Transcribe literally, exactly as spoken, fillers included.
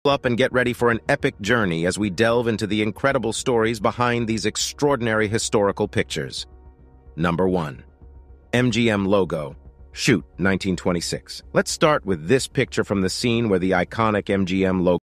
Buckle up and get ready for an epic journey as we delve into the incredible stories behind these extraordinary historical pictures. Number one. M G M logo. Shoot, nineteen twenty-six. Let's start with this picture from the scene where the iconic M G M logo